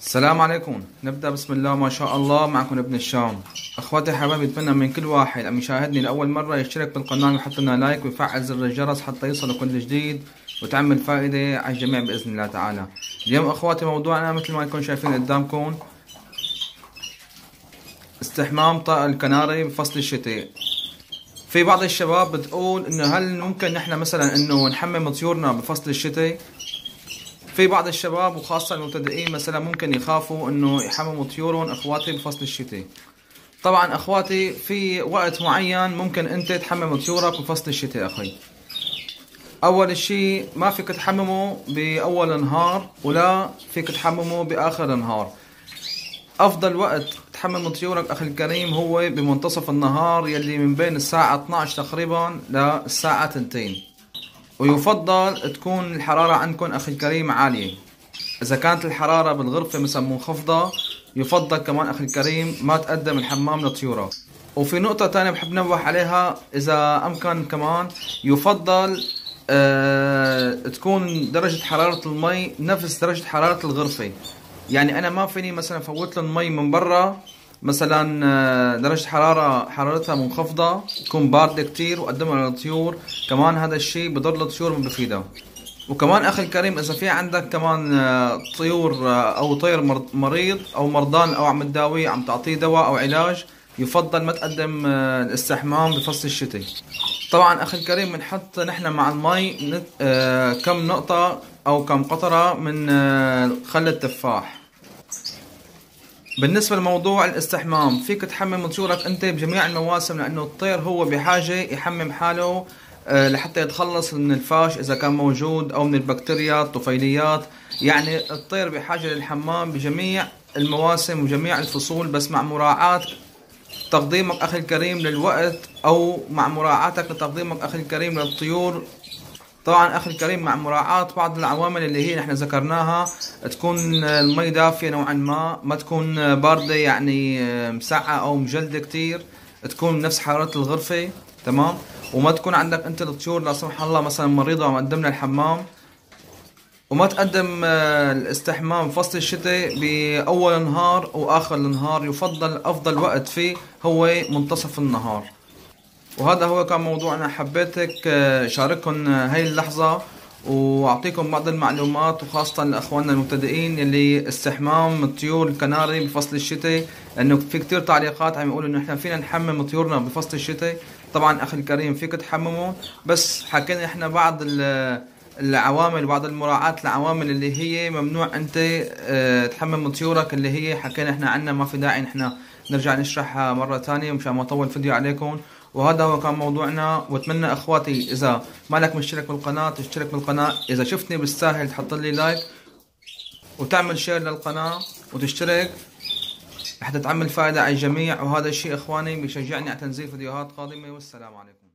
السلام عليكم. نبدأ بسم الله ما شاء الله. معكم ابن الشام. اخواتي حبايبي، بتمنى من كل واحد عم يشاهدني لأول مرة يشترك بالقناة ويحط لنا لايك ويفعل زر الجرس حتى يوصل كل جديد وتعمل فائدة على الجميع بإذن الله تعالى. اليوم اخواتي موضوعنا مثل ما يكون شايفين قدامكم استحمام طائر الكناري بفصل الشتاء. في بعض الشباب بتقول انه هل ممكن نحن مثلا انه نحمم طيورنا بفصل الشتاء؟ في بعض الشباب وخاصة المبتدئين مثلا ممكن يخافوا انه يحمموا طيورهم اخواتي بفصل الشتاء. طبعا اخواتي في وقت معين ممكن انت تحمم طيورك بفصل الشتاء اخي. اول شيء ما فيك تحممه باول النهار ولا فيك تحممه باخر النهار. افضل وقت تحمم طيورك اخي الكريم هو بمنتصف النهار يلي من بين الساعة 12 تقريبا للساعة 2. ويفضل تكون الحرارة عندكم اخي الكريم عالية. اذا كانت الحرارة بالغرفة مثلا منخفضة يفضل كمان اخي الكريم ما تقدم الحمام لطيورك. وفي نقطة تانية بحب نوه عليها، اذا امكن كمان يفضل تكون درجة حرارة المي نفس درجة حرارة الغرفة. يعني انا ما فيني مثلا فوت له المي من برا مثلا درجة حرارتها منخفضة تكون باردة كتير وقدمها للطيور، كمان هذا الشيء بضر الطيور ما بفيدها. وكمان اخي الكريم اذا في عندك كمان طيور او طير مريض او مرضان او عم تداويه عم تعطيه دواء او علاج، يفضل ما تقدم الاستحمام بفصل الشتاء. طبعا اخي الكريم بنحط نحن مع المي كم نقطة او كم قطرة من خل التفاح. بالنسبة لموضوع الاستحمام فيك تحمم طيورك انت بجميع المواسم، لانه الطير هو بحاجة يحمم حاله لحتى يتخلص من الفاش اذا كان موجود او من البكتيريا الطفيليات. يعني الطير بحاجة للحمام بجميع المواسم وجميع الفصول، بس مع مراعاة تقديمك اخي الكريم للوقت او مع مراعاتك لتقديمك اخي الكريم للطيور. طبعا اخي الكريم مع مراعاة بعض العوامل اللي هي نحن ذكرناها، تكون المي دافية نوعا ما تكون باردة يعني مسقعة او مجلدة كتير، تكون نفس حرارة الغرفة تمام، وما تكون عندك انت الطيور لا سمح الله مثلا مريضة وعم تقدم لها الحمام. وما تقدم الاستحمام فصل الشتاء باول النهار واخر النهار، يفضل افضل وقت فيه هو منتصف النهار. وهذا هو كان موضوعنا. حبيتك شارككم هاي اللحظة واعطيكم بعض المعلومات، وخاصة لاخواننا المبتدئين اللي استحمام الطيور الكناري بفصل الشتاء، لانه في كتير تعليقات عم يقولوا انه احنا فينا نحمم طيورنا بفصل الشتاء. طبعا اخي الكريم فيك تحممه، بس حكينا احنا بعض العوامل وبعض المراعاة العوامل اللي هي ممنوع انت تحمم طيورك، اللي هي حكينا احنا عنها، ما في داعي نحن نرجع نشرحها مرة تانية مشان ما اطول فيديو عليكم. وهذا هو كان موضوعنا، واتمنى اخواتي اذا مالك مشترك بالقناة تشترك بالقناة، اذا شفتني بالساهل تحط لي لايك وتعمل شير للقناة وتشترك حتى تعمل فائدة على الجميع. وهذا الشيء اخواني بيشجعني على تنزيل فيديوهات قادمة. والسلام عليكم.